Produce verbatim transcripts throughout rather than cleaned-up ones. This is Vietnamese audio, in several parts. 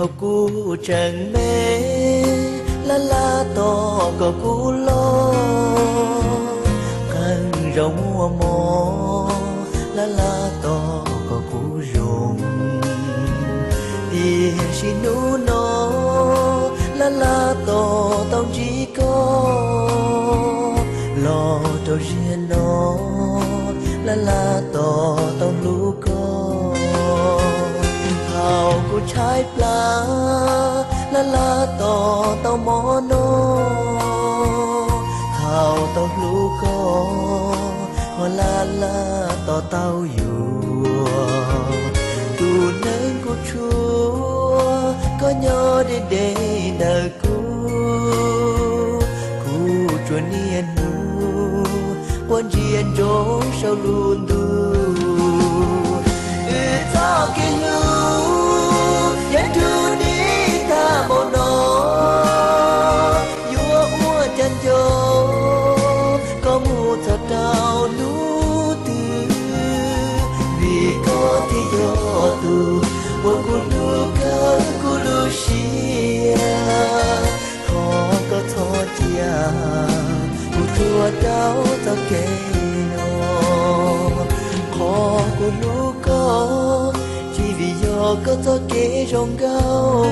hậu cu chẳng mê la la to có cu lo càng rộng mua mò la la to có cu rộng đi xin nu nó la la to tao chỉ có lo cho riêng nó la la to tao lu có hào của trái pla la la to tao mò nó hào tao lu có hoa la la to tao dù tu nên của chúa có nhớ để để đời cu cu chúa niên nu quan diện chỗ sau luôn tu ừ ta kinh lu yên tu đi ta bộ nó vua ua chân cho có mu thật đau nú từ vì có thì do tu bộ cu lu cơ cu lu xia khó có thọ chia cu chua đau ta kể nó khó cu lu có chỉ vì do có thọ kể rong gao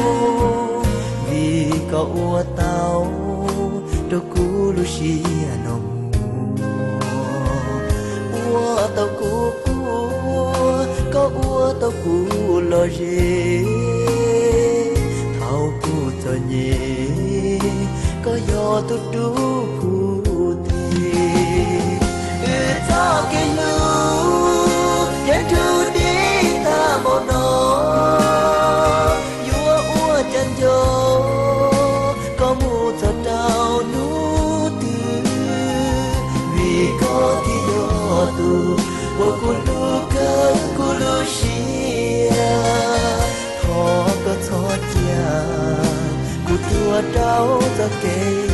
vì có ua tao đâu cu lu xia nồng ua tao cu cu có ua tao cu lo dê thao cu cho nhé có gió tu đu cu tê ừ ta cái lu yên tu đi ta bộ nó vua ua chân gió có mu thật đau nú từ vì có thì gió tu bộ cu lu cơ cu lu xia khó có thọ chia cu tua đau ta kể